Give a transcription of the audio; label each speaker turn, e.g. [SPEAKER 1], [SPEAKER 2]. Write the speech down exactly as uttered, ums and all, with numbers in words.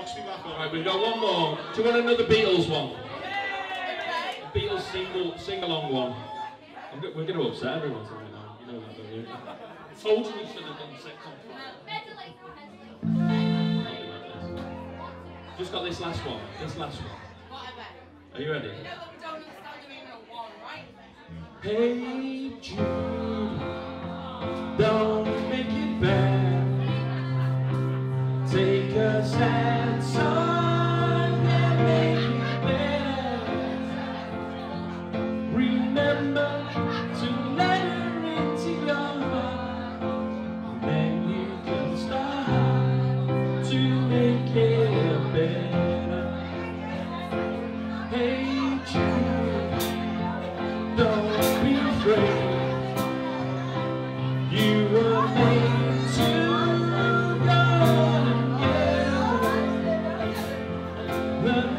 [SPEAKER 1] Alright, we've got one more. Do you want another Beatles one? A Beatles single, sing-along one. I'm go we're going to upset everyone tonight now. You know that, don't you? I told you we should have done sex on fire. Just got this last one. This last one. Are you ready? Hey Jude, don't make it bad. Take a sad song and make it better. Remember to let her into your heart, and then you can start to make it better. Hey Jude, don't be afraid. You were made to go together. The